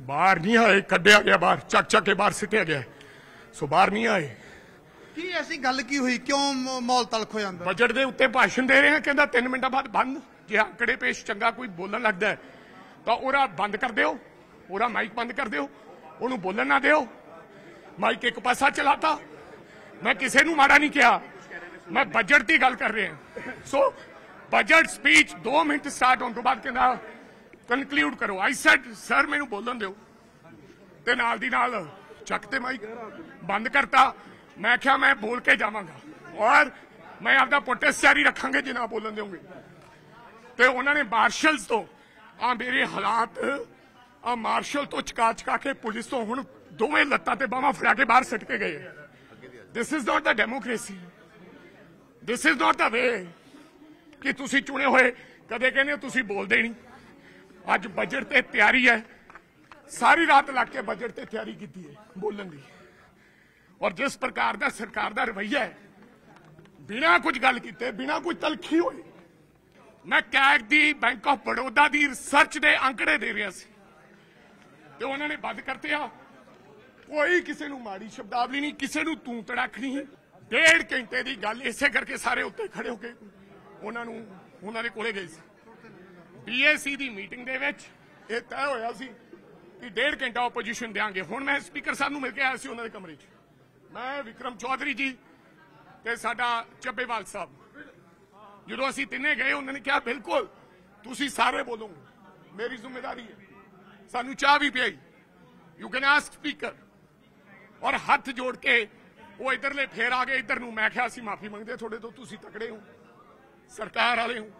बाहर नहीं आए, कढ़िया गया बाहर, चक चक के बाहर सिटिया गया, सो बाहर नहीं आए। की ऐसी गल की हुई, क्यों माहौल तलख हो जाता? बजट के उत्ते भाषण दे रहे हैं, कहता 3 मिनट बाद बंद, जे आंकड़े पेश चंगा कोई बोलन लगता है तो ओरा बंद कर दियो, ओरा माइक बंद कर दियो, ओनू बोलन ना दियो। माइक एक पासा चलाता, मैं किसी नू माड़ा नहीं किया, मैं बजट की गल कर रहे हैं। So budget speech 2 minute start होने तो बाद कहना कनक्लूड करो। आई सेड सर मैनू बोलन दो, ते नाल दी नाल चक ते माइक बंद करता। मैं क्या मैं बोल के जावांगा और मैं आपका प्रोटेस्ट जारी रखांगे जे ना बोलन दोगे। ते उन्होंने मार्शल्स तो आ मेरे हालात आ मार्शल तो चका चका के पुलिस तो हुण दोवें लत्तां ते बाहां फड़ा के बाहर सट के गए। This is not the democracy, this is not the way कि तुसी चुने हुए कदे कहने तुसी बोलदे नहीं। अज बजट ते तैयारी है, सारी रात लग के बजट ते तैयारी की है बोलन की। और जिस प्रकार का सरकार का रवैया है, बिना कुछ गल किते, बिना कुछ तलखी हुई, मैं कैग दी बैंक ऑफ बड़ौदा दी रिसर्च के आंकड़े दे रहा सी ते उन्होंने बंद करते आ। कोई किसी नू माड़ी शब्दावली नहीं, किसी नू तू तड़क नहीं। 1.5 घंटे की गल इसे करके सारे उत्ते खड़े होके उन्होंने कोले गए सी। BAC की मीटिंग दे विच यह तय होया सी कि 1.5 घंटा ओपोजिशन देंगे। हुण मैं स्पीकर साहब नू मिल के आया सी उन्होंने कमरे च, मैं विक्रम चौधरी जी ते साडा ਚੱਬੇਵਾਲ साहब, जो असीं तिन्ने गए उन्होंने कहा बिल्कुल तुसीं सारे बोलोगे, मेरी जिम्मेदारी है। सानू चाह भी पियाई, यू कैन आस्क स्पीकर। और हथ जोड़ के वो इधरले फेर आ गए इधर नू। मैं क्या असीं माफी मंगदे थोड़े तो, तुसीं तकड़े हो, सरकार वाले हो।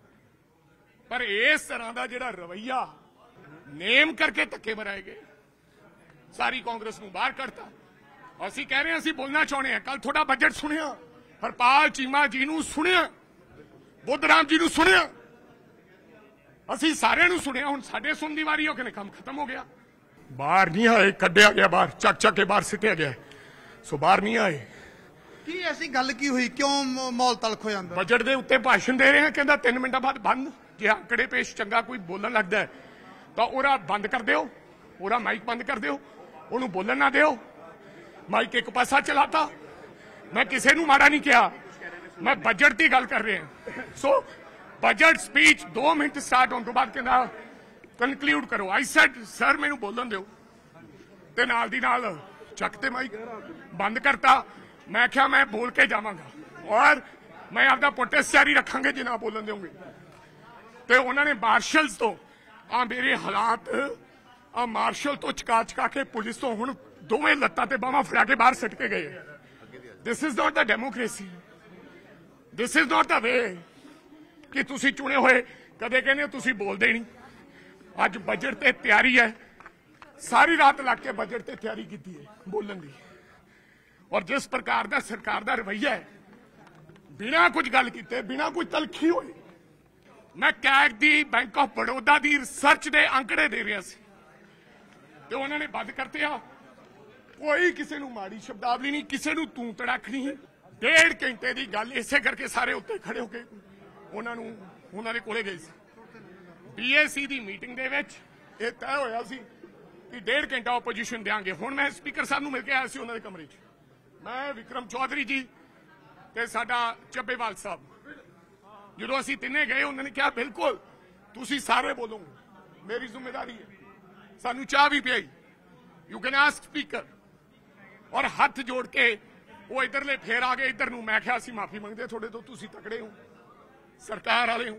पर इस तरह का जिहड़ा रवैया नेम करके धक्के मराए गए, सारी कांग्रेस नू बाहर कढ़ता। ਅਸੀਂ कह रहे हैं ਅਸੀਂ बोलना चाहते हैं। कल थोड़ा बजट सुनिया, हरपाल चीमा जी नू सुनिया, बुद्धराम जी नू सुनिया, ਅਸੀਂ सारे नू सुनिया। हुण साडे सुन दी वारी हो के काम खत्म हो गया। बाहर नहीं आए, कढ़िया गया बाहर, चक चक के बाहर सिटिया गया, सो बाहर नहीं आए। की ऐसी गल की हुई, क्यों माहौल तलख हो जाता? बजट के उत्ते भाषण दे रहे हैं, कहता 3 मिनट बाद बंद, जे आंकड़े पेश चंगा कोई बोलन लगता है तो ओरा बंद कर दियो, ओरा माइक बंद कर दियो, ओनू बोलन ना दियो। माइक एक पासा चलाता, मैं किसी नू माड़ा नहीं किया, मैं बजट की गल कर रहे हैं। So budget speech 2 minute start होने तो बाद कहना कनक्लूड करो। आई सेड सर मैनू बोलन दो, ते नाल दी नाल चक ते माइक बंद करता। मैं क्या मैं बोल के जावांगा और मैं आपका प्रोटेस्ट जारी रखांगे जे ना बोलन दोगे। ते उन्होंने मार्शल्स तो आ मेरे हालात आ मार्शल तो चका चका के पुलिस तो हुण दोवें लत्तां ते बाहां फड़ा के बाहर सट के गए। This is not the democracy, this is not the way कि तुसी चुने हुए कदे कहने तुसी बोलदे नहीं। अज बजट ते तैयारी है, सारी रात लग के बजट ते तैयारी की है बोलन की। और जिस प्रकार का सरकार का रवैया है, बिना कुछ गल किते, बिना कुछ तलखी हुई, मैं कैग दी बैंक ऑफ बड़ौदा दी रिसर्च के आंकड़े दे रहा सी ते उन्होंने बंद करते आ। कोई किसी नू माड़ी शब्दावली नहीं, किसी नू तू तड़क नहीं। 1.5 घंटे की गल इसे करके सारे उत्ते खड़े होके उन्होंने कोले गए सी। BAC की मीटिंग दे विच यह तय होया सी कि 1.5 घंटा ओपोजिशन देंगे। हुण मैं स्पीकर साहब नू मिल के आया सी उन्होंने कमरे च, मैं विक्रम चौधरी जी ते साडा ਚੱਬੇਵਾਲ साहब, जो असीं तिन्ने गए उन्होंने कहा बिल्कुल तुसीं सारे बोलोगे, मेरी जिम्मेदारी है। सानू चाह भी पियाई, यू कैन आस्क स्पीकर। और हथ जोड़ के वो इधरले फेर आ गए इधर नू। मैं क्या असीं माफी मंगदे थोड़े तो, तुसीं तकड़े हो, सरकार वाले हो।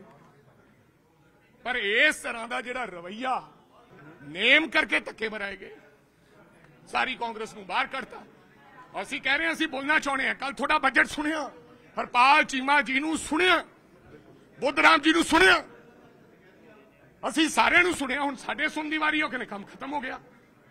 पर इस तरह का जिहड़ा रवैया नेम करके धक्के मराए गए, सारी कांग्रेस नू बाहर कढ़ता। ਅਸੀਂ कह रहे हैं ਅਸੀਂ बोलना चाहते हैं। कल थोड़ा बजट सुनिया, हरपाल चीमा जी नू सुनिया, बुद्धराम जी नू सुनिया, ਅਸੀਂ सारे नू सुनिया। हुण साडे सुन दी वारी हो के काम खत्म हो गया।